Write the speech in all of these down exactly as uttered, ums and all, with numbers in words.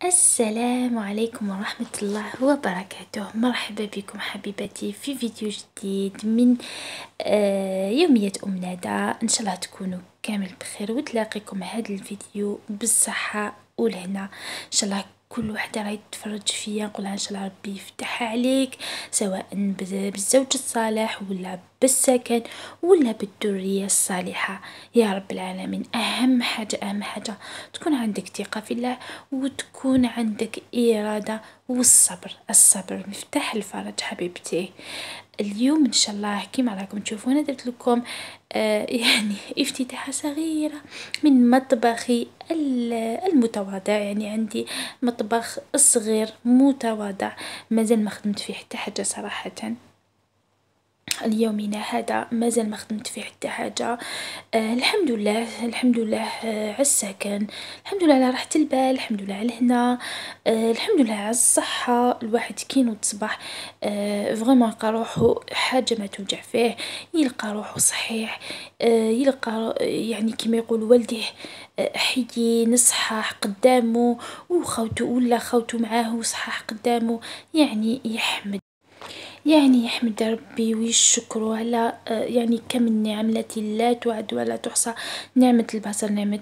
السلام عليكم ورحمة الله وبركاته. مرحبا بكم حبيبتي في فيديو جديد من آه، يومية أم ندى. إن شاء الله تكونوا كامل بخير وتلاقيكم هذا الفيديو بالصحة والهنا. إن شاء الله كل وحده راهي تتفرج فيا نقولها ان شاء الله ربي يفتحها عليك، سواء بالزوج الصالح ولا بالسكن ولا بالذريه الصالحه يا رب العالمين. اهم حاجه اهم حاجه تكون عندك ثقه في الله وتكون عندك اراده والصبر. الصبر مفتاح الفرج حبيبتي. اليوم ان شاء الله كيما راكم تشوفوا انا درت لكم آه يعني افتتاحه صغيره من مطبخي المتواضع. يعني عندي مطبخ صغير متواضع مازال ما خدمت فيه حتى حاجه صراحه. اليومنا هذا مازال ما خدمت فيه حتى حاجه. آه الحمد لله الحمد لله آه على السكن، الحمد لله على راحه البال، الحمد لله على هنا، آه الحمد لله على الصحه. الواحد كي نوض الصباح آه فريمون يلقى روحو حاجه ما توجع فيه، يلقى روحو صحيح، آه يلقى يعني كما يقول والديه آه حيي نصحح قدامه، وخوتو ولا خوتو معاه وصحح قدامه. يعني يحمد يعني يحمد ربي ويشكره على يعني كم النعم التي لا تعد ولا تحصى. نعمة البصر، نعمة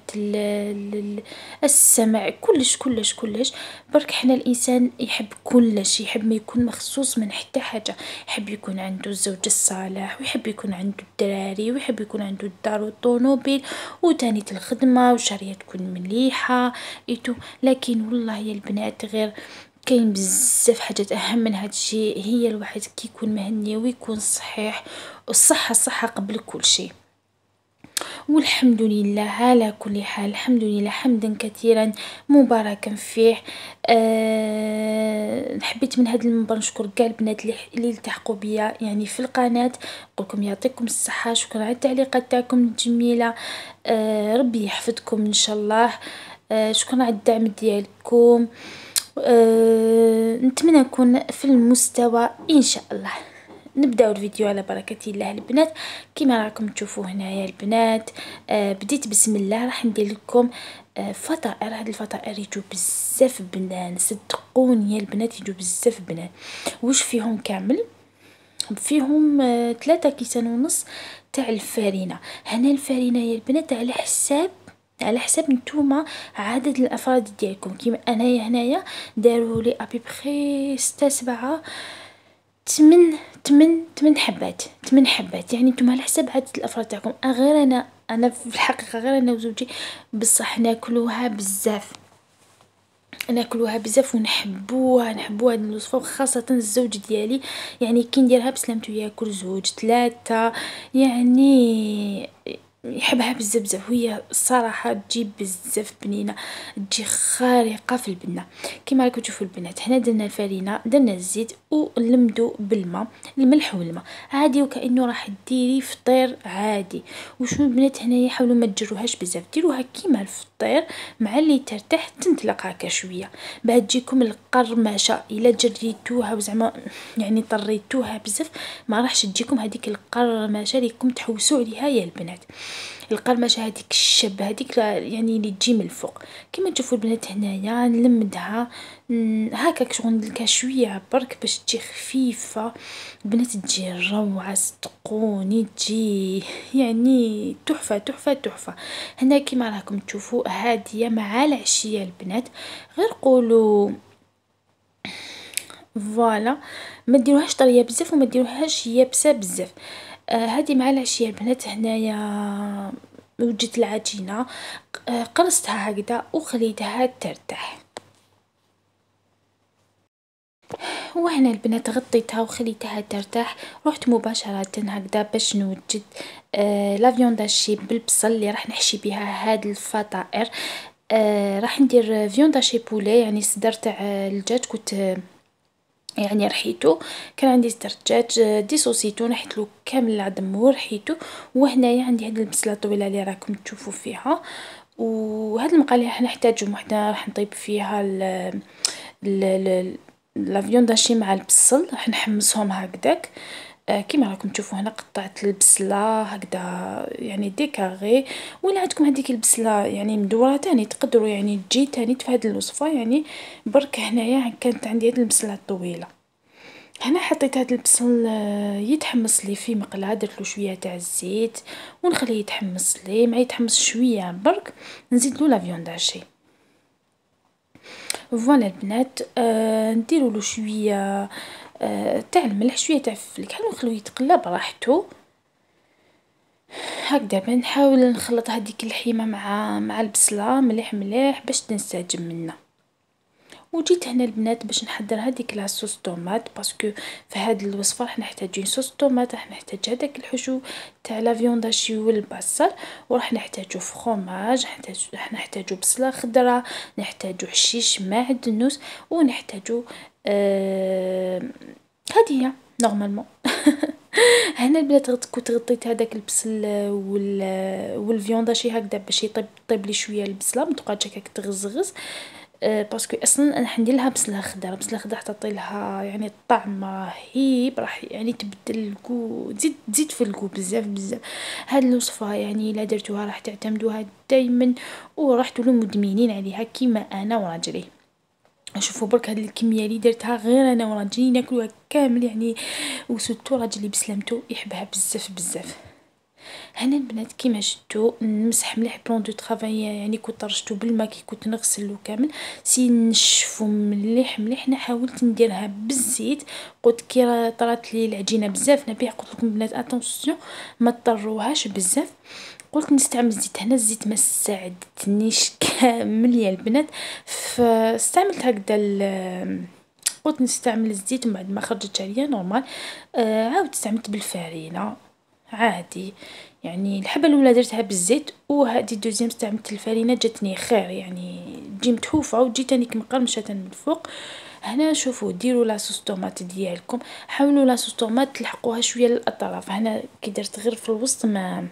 السمع، كلش كلش كلش. برك حنا الإنسان يحب كلش، يحب ما يكون مخصوص من حتى حاجة. يحب يكون عنده الزوج الصالح، ويحب يكون عنده الدراري، ويحب يكون عنده الدار والطوموبيل وتانية الخدمة وشارية تكون مليحة إيتو. لكن والله يا البنات غير كاين بزاف حاجات اهم من هذا الشيء. هي الواحد كي يكون مهني ويكون صحيح، والصحه الصحه قبل كل شيء. والحمد لله على كل حال، الحمد لله حمدا كثيرا مباركا فيه. أه حبيت من هذا المنبر نشكر كاع البنات اللي التحقوا بيا يعني في القناه. نقولكم يعطيكم الصحه، شكرا على التعليقات تاعكم الجميله. أه ربي يحفظكم ان شاء الله. أه شكرا على الدعم ديالكم. أه نتمنى نكون في المستوى ان شاء الله. نبداو الفيديو على بركه الله البنات. كما راكم تشوفوا هنايا البنات أه بديت بسم الله. راح ندير لكم أه فطائر. هاد الفطائر يجوا بزاف بنان، صدقوني يا البنات يجوا بزاف بنان. واش فيهم كامل؟ فيهم أه ثلاثة كيسان ونص تاع الفارينه. هنا الفارينه يا البنات على حساب على حساب نتوما عدد الافراد ديالكم. كيما انايا هنايا داروا لي ابي بخي ستة سبعة تمن تمن تمن حبات تمن حبات. يعني نتوما على حساب عدد الافراد تاعكم. غير انا انا في الحقيقه غير انا وزوجي بصح ناكلوها بزاف ناكلوها بزاف ونحبوها نحبوها هاد الوصفه، خاصه الزوج ديالي. يعني كي نديرها بسلامته ياكل زوج ثلاثه، يعني يحبها بزاف بزاف. وهي الصراحه تجي بزاف بنينه، تجي خارقه في البنه. كما راكم تشوفوا البنات هنا درنا الفرينه، درنا الزيت ولمدو بالماء، الملح والماء عادي، وكانه راح ديري فطير عادي. وشنو البنات هنايا حاولوا ما تجروهاش بزاف، ديروها كيما الفطير مع اللي ترتاح تنطلق هكا شويه. بعد تجيكم القرمشه، الا جريتوها وزعما يعني طريتوها بزاف ما راحش تجيكم هذيك القرمشه اللي راكم تحوسوا عليها يا البنات. القرمشه هذيك الشب هذيك يعني اللي تجي من الفوق. كما تشوفوا البنات هنايا نلمدها هكاك شغل شويه برك باش تجي خفيفه. البنات تجي روعه صدقوني، تجي يعني تحفه تحفه تحفه. هنا كما راكم تشوفوا هاديه مع العشيه البنات. غير قولوا فوالا ما ديروهاش طريه بزاف وما ديروهاش يابسه بزاف. آه هذه مع العشيه البنات. هنايا وجدت العجينه، آه قرصتها هكذا وخليتها ترتاح. وهنا البنات غطيتها وخليتها ترتاح. رحت مباشره هكذا باش نوجد آه لا فيوند هاشي بالبصل اللي راح نحشي بها هاد الفطائر. آه راح ندير فيوند هاشي بولي، يعني صدر تاع الدجاج كنت يعني رحيتو. كان عندي صدر دجاج ديسوسيتو نحيتلو كامل العظم ورحيتو. وهنايا عندي هاد البصله الطويله اللي راكم تشوفوا فيها. وهاد المقالي راح نحتاجهم وحده راح نطيب فيها ال ال لا فيوند هاشي مع البصل. راح نحمصهم هكذاك آه كيما راكم تشوفوا هنا قطعت البصله هكذا يعني ديكاغي. ولا عندكم هذيك البصله يعني مدوره تاني تقدروا يعني تجي تاني في هذه الوصفه. يعني برك هنايا كانت عندي هذه البصله الطويله. هنا حطيت هذا البصل يتحمص لي في مقله، درت له شويه تاع الزيت ونخليه يتحمص لي. مع يتحمص شويه برك نزيد له لا فيوند هاشي. فوالا البنات آه نديروا له شويه آه تاع الملح شويه تاع الفلفل حلو نخلوه يتقلى براحته هكذا. نحاول نخلط هذيك اللحيمه مع مع البصله مليح مليح باش تنسجم منا. وجيت هنا البنات باش نحضر هذيك لاصوص طوماط باسكو في هذه الوصفه راح نحتاجين صوص طوماط، راح نحتاج هذاك الحشو تاع لا فيوند هاشي والبصل، وراح نحتاجو فروماج، نحتاج راح نحتاجو بصله خضراء، نحتاجو حشيش معدنوس، ونحتاجو آه هذه هي نورمالمون. هنا البنات كنت غطيت هذاك البصل وال والفيوند هاشي هكذا باش يطيب طيب لي شويه البصله ما تبقاش هكاك تغزغز. أه باسكو اصلا انا حندير لها بصله خضراء. بصله خضراء تعطي لها يعني الطعم رهيب، راح يعني تبدل الكو تزيد تزيد في الكو بزاف بزاف. هاد الوصفه يعني الا درتوها راح تعتمدوها دائما وراح تولوا مدمنين عليها كيما انا وراجلي. شوفوا برك هاد الكميه اللي درتها غير انا وراجلي ناكلوها كامل يعني، وسورتو راجلي بسلامتو يحبها بزاف بزاف. هنا البنات كيما شفتوا نمسح مليح بلون دو طرافاي يعني كنت طرشتو بالما كي كنت نغسلو كامل سي نشفو مليح مليح. انا حاولت نديرها بالزيت قلت كي طرات لي العجينه بزاف نبيع قلت لكم بنات اتونسيون ما تطروهاش بزاف، قلت نستعمل الزيت. هنا الزيت ما ساعدتنيش كامل يا البنات، فاستعملت هكذا قلت نستعمل الزيت ومن بعد ما خرجت عليا نورمال آه عاودت استعملت بالفارينه عادي. يعني الحبه الاولى درتها بالزيت وهذه دوزيام استعملت الفارينه جاتني خير يعني تجي متحوفه وتجي تاني مقرمشه من الفوق. هنا شوفوا ديروا لاصوص طوماط ديالكم، حاولوا لاصوص طوماط تلحقوها شويه للاطراف. هنا كي درت غير في الوسط ما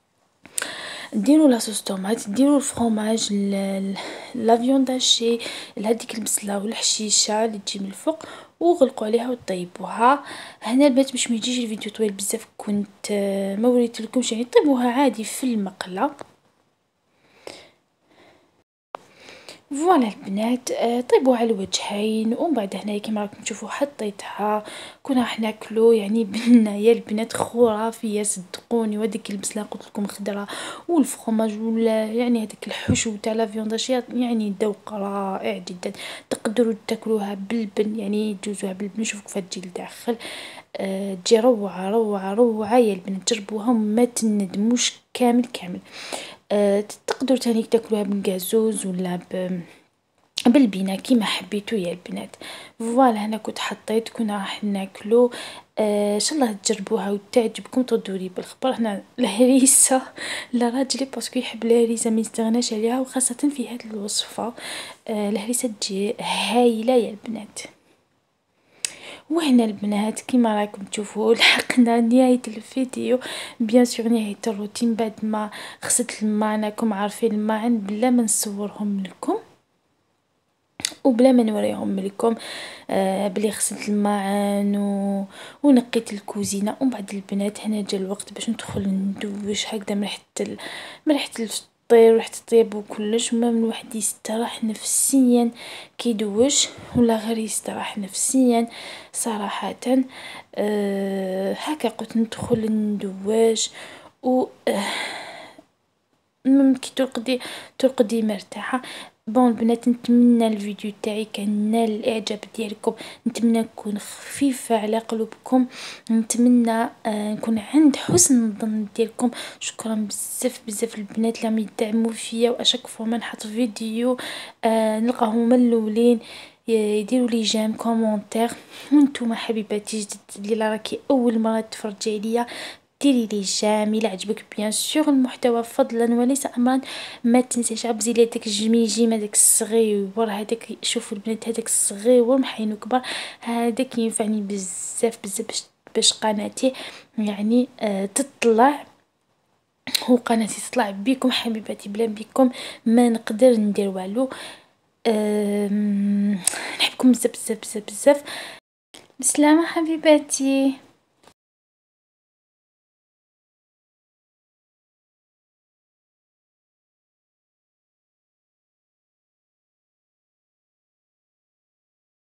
ديروا لاصوص طوماط، ديروا الفرomاج لا فيوند هاشي هذيك البصله والحشيشه اللي تجي من الفوق وغلقوا عليها وطيبوها. هنا البنات باش ما يجيش الفيديو طويل بزاف كنت ما وريت لكمش يعني طيبوها عادي في المقله. فوالا البنات طيبوا على الوجهين ومن بعد هنا كما راكم تشوفوا حطيتها كنا راح ناكلو يعني بنايا البنات خرافيه صدقوني. وديك البصله قلت لكم خضره والفرomاج ولا يعني هذاك الحشو تاع لا فيوند يعني ذوق رائع جدا. تقدروا تاكلوها بالبن يعني تجوزوها بالبن شوفوا كيف تجي لداخل أه تجي روعه روعه روعه يا البنات جربوها وما تندموش كامل كامل. أه تقدروا تاني تاكلوها بالكازوز ولا ب بالبنه كيما حبيتو يا البنات. فوالا هنا كنت حطيت كنا راح ناكلو آه ان شاء الله تجربوها وتعجبكم تردولي بالخبر. هنا الهريسه لراجلي باسكو يحب الهريسه ما يستغناش عليها وخاصه في هذه الوصفه. آه الهريسه تجي هايله يا البنات. وهنا البنات كيما راكم تشوفوا لحقنا نهايه الفيديو بيان سور نهايه الروتين بعد ما غسلت الماء. راكم عارفين الماعن بلا ما نصورهم لكم وبلا ما نوريهم لكم آه بلي غسلت الماعن و... ونقيت الكوزينه. ومن بعد البنات هنا جا الوقت باش ندخل ندوش هكذا من ريحه ال... من ريحه الفطير وريحه الطياب وكلش. ما من واحد يستراح نفسيا كيدوش ولا غير يستراح نفسيا صراحه. آه هكا قلت ندخل ندواش و آه ممكن ترقدي ترقدي مرتاحه. بون البنات نتمنى الفيديو تاعي كان نال الاعجاب ديالكم، نتمنى نكون خفيفه على قلوبكم، نتمنى آه نكون عند حسن الظن ديالكم. شكرا بزاف بزاف البنات اللي يدعموا فيا واشك فما نحط فيديو آه نلقاهم الاولين يديروا لي جيم كومونتير. وانتم حبيباتي جدد اللي راكي اول مره تفرجي عليا ديري لي جيم الى عجبك بيان سور المحتوى فضلا وليس امرا. ما تنسيش عبزي لي داك الجميجيم هذاك الصغير هذاك شوفوا البنات هذاك الصغير محين كبر هذاك ينفعني بزاف بزاف باش باش قناتي يعني آه تطلع وقناتي تطلع بكم حبيباتي. بلا بكم ما نقدر ندير والو. آه نحبكم بزاف بزاف بزاف بزاف. بسلامه حبيباتي.